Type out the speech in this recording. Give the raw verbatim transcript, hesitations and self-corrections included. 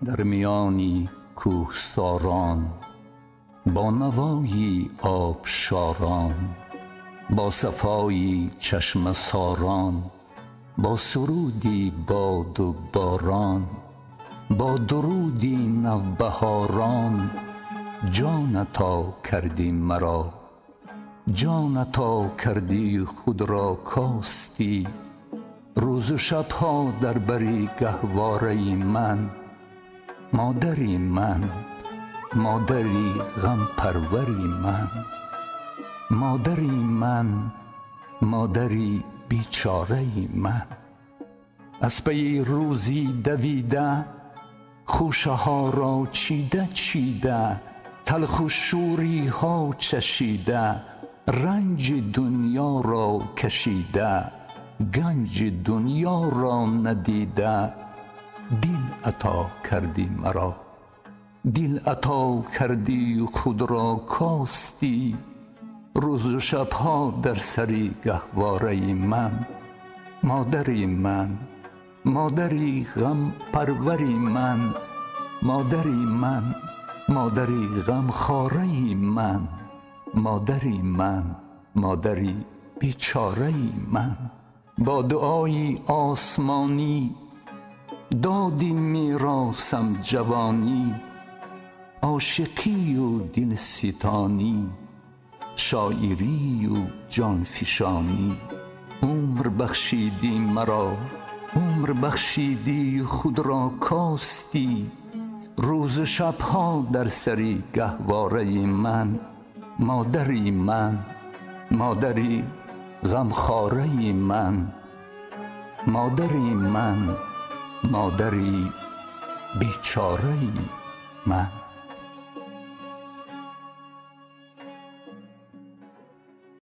در میانی کوهساران، با نوایی آبشاران، با صفایی چشمه ساران، با سرودی باد و باران، با درودی نوبهاران، جانتا کردی مرا، جانتا کردی خود را کاستی. روز و شبها در بری گهواره من، مادری من، مادری غم پروری من، مادری من، مادری بیچاره من. از پی روزی دویده، خوشه ها را چیده چیده، تلخ و شوری ها چشیده، رنج دنیا را کشیده، گنج دنیا را ندیده. دل عطا کردی مرا، دل عطا کردی خود را کاستی. روز و شبها در سری گهواره من، مادری من، مادری غم پروری من، مادری من، مادری غم خواره من، مادری من، مادری بیچاره من. با دعای آسمانی دادی میراثم جوانی، عاشقی و دل ستانی، شاعری و جان فشانی. عمر بخشیدی مرا، عمر بخشیدی خود را کاستی. روز و شبها در سری گهواره من، مادری من، مادری غمخواره من، مادری من، مادری بیچاره من.